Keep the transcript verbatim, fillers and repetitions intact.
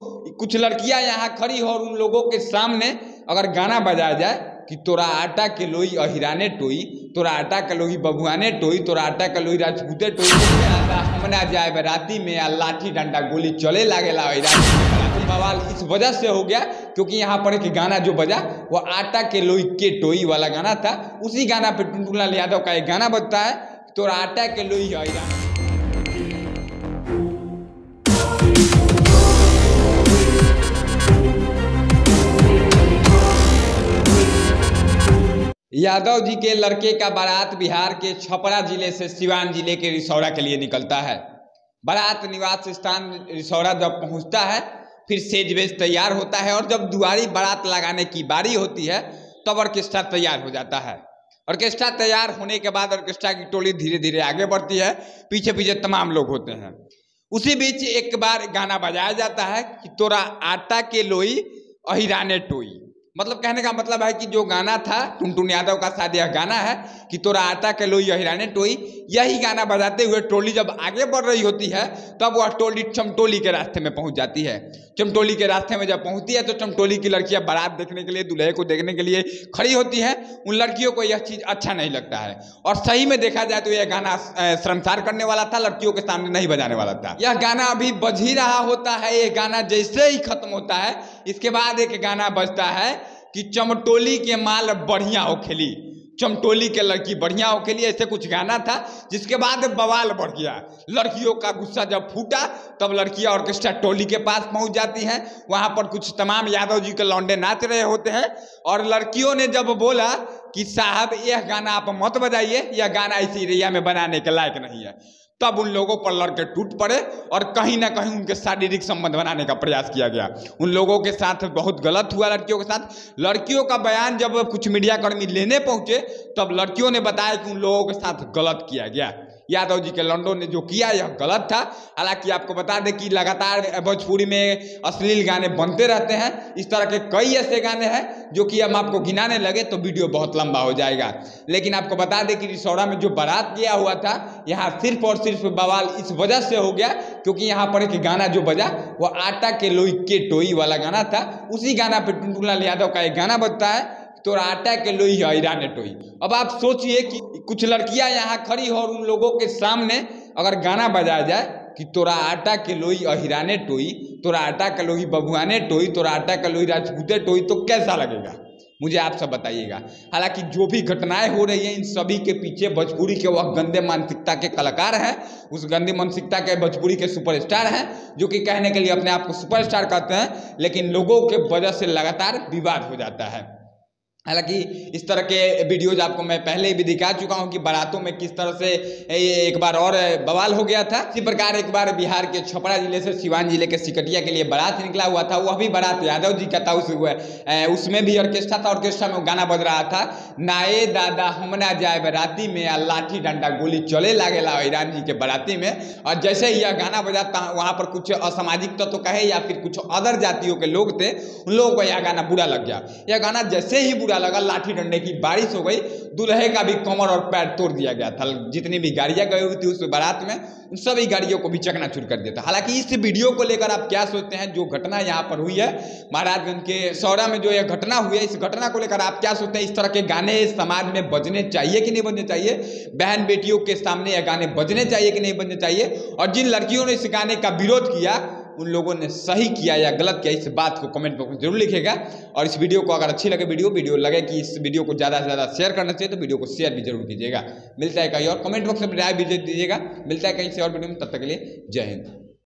कुछ लड़कियां यहाँ खड़ी हो और उन लोगों के सामने अगर गाना बजाया जाए कि तोरा आटा के लोई अहिराने टोई, तोरा आटा के लोई बबुआने टोई, तोरा आटा के लोई राजपूते टोई, हमना जाए राती में आ लाठी डंडा गोली चले लागेला। बवाल इस वजह से हो गया क्योंकि यहाँ पर एक गाना जो बजा वो आटा के लोई के टोई वाला गाना था। उसी गाना पे टुनटुनलाल यादव का एक गाना बजता है, तोरा आटा के लोई अहिराने। यादव जी के लड़के का बारात बिहार के छपरा जिले से सिवान जिले के रिसौरा के लिए निकलता है। बारात निवास स्थान रिसौरा जब पहुंचता है फिर सेज बेज तैयार होता है और जब दुआरी बारात लगाने की बारी होती है तब ऑर्केस्ट्रा तैयार हो जाता है। ऑर्केस्ट्रा तैयार होने के बाद ऑर्केस्ट्रा की टोली धीरे धीरे आगे बढ़ती है, पीछे पीछे तमाम लोग होते हैं। उसी बीच एक बार गाना बजाया जाता है कि तोरा आटा के लोई अहिराने टोई। मतलब कहने का मतलब है कि जो गाना था टुनटुन यादव का शायद यह गाना है कि तोरा आटा के लोई अहिराने टोई। यही गाना बजाते हुए टोली जब आगे बढ़ रही होती है तब वह टोली चमटोली के रास्ते में पहुंच जाती है। चमटोली के रास्ते में जब पहुंचती है तो चमटोली की लड़कियां बारात देखने के लिए, दूल्हे को देखने के लिए खड़ी होती हैं। उन लड़कियों को यह चीज़ अच्छा नहीं लगता है और सही में देखा जाए तो यह गाना शर्मसार करने वाला था, लड़कियों के सामने नहीं बजाने वाला था। यह गाना अभी बज ही रहा होता है। यह गाना जैसे ही खत्म होता है इसके बाद एक गाना बजता है कि चमटोली के माल बढ़िया हो खेली, चमटोली के लड़की बढ़िया हो खेली, ऐसे कुछ गाना था। जिसके बाद बवाल बढ़ गया। लड़कियों का गुस्सा जब फूटा तब लड़कियां ऑर्केस्ट्रा टोली के पास पहुंच जाती हैं। वहां पर कुछ तमाम यादव जी के लौंडे नाच रहे होते हैं और लड़कियों ने जब बोला कि साहब यह गाना आप मत बजाइए, यह गाना इसी एरिया में बनाने के लायक नहीं है, तब उन लोगों पर लड़के टूट पड़े और कहीं ना कहीं उनके शारीरिक संबंध बनाने का प्रयास किया गया। उन लोगों के साथ बहुत गलत हुआ लड़कियों के साथ। लड़कियों का बयान जब कुछ मीडिया कर्मी लेने पहुंचे तब लड़कियों ने बताया कि उन लोगों के साथ गलत किया गया। यादव जी के लौंडों ने जो किया यह गलत था। हालांकि आपको बता दें कि लगातार भोजपुरी में अश्लील गाने बनते रहते हैं। इस तरह के कई ऐसे गाने हैं जो कि हम आपको गिनाने लगे तो वीडियो बहुत लंबा हो जाएगा। लेकिन आपको बता दें कि रिसौरा में जो बारात गया हुआ था यहाँ सिर्फ और सिर्फ बवाल इस वजह से हो गया क्योंकि यहाँ पर एक गाना जो बजा वो आटा के लोई के टोई वाला गाना था। उसी गाना पे टुनटुनलाल यादव का एक गाना बजता है, तोरा आटा के लोई अहिराने टोई। अब आप सोचिए कि कुछ लड़कियां यहाँ खड़ी हो और उन लोगों के सामने अगर गाना बजाया जाए कि तोरा आटा के लोई अहिराने टोई, तोरा आटा के लोई बबुआने टोई, तोरा आटा के लोई राजपूते टोई, तो कैसा लगेगा मुझे आप सब बताइएगा। हालांकि जो भी घटनाएं हो रही हैं इन सभी के पीछे भोजपुरी के वह गंदे मानसिकता के कलाकार हैं, उस गंदी मानसिकता के भोजपुरी के सुपरस्टार हैं जो कि कहने के लिए अपने आप को सुपरस्टार कहते हैं, लेकिन लोगों के वजह से लगातार विवाद हो जाता है। हालांकि इस तरह के वीडियोज आपको मैं पहले भी दिखा चुका हूं कि बारातों में किस तरह से एक बार और बवाल हो गया था। इसी प्रकार एक बार बिहार के छपरा जिले से सिवान जिले के सिकटिया के लिए बारात निकला हुआ था। वह भी बारात यादव जी का था। उस उसमें भी ऑर्केस्ट्रा था। ऑर्केस्ट्रा में गाना बज रहा था, नाए दादा हमना जाए राती में आ लाठी डंडा गोली चले लागेला ईरान जी के बाराती में। और जैसे ही यह गाना बजाता वहाँ पर कुछ असामाजिक तत्व तो कहे या फिर कुछ अदर जातियों के लोग थे, उन लोगों को यह गाना बुरा लग गया। यह गाना जैसे ही बुरा लगा लाठी डंडे की बारिश हो गई, दूल्हे का भी कमर और पैर तोड़ दिया गया था। जितनी भी गाड़ियां गई हुई थी उस बारात में उन सभी गाड़ियों को भी चकनाचूर कर दिया था। हालांकि इस वीडियो को लेकर आप क्या सोचते हैं, जो घटना यहाँ पर हुई है महाराजगंज के सौरा में जो यह घटना हुई है, इस घटना को लेकर आप क्या सोचते हैं? इस तरह के गाने समाज में बजने चाहिए कि नहीं बजने चाहिए? बहन बेटियों के सामने यह गाने बजने चाहिए कि नहीं बजने चाहिए? और जिन लड़कियों ने इस गाने का विरोध किया उन लोगों ने सही किया या गलत किया, इस बात को कमेंट बॉक्स में जरूर लिखेगा। और इस वीडियो को अगर अच्छी लगे वीडियो वीडियो लगे कि इस वीडियो को ज़्यादा से ज़्यादा शेयर करना चाहिए तो वीडियो को शेयर भी जरूर कीजिएगा। मिलता है कहीं और, कमेंट बॉक्स में राय भी दीजिएगा। मिलता है कहीं से और वीडियो में, तब तक के लिए जय हिंद।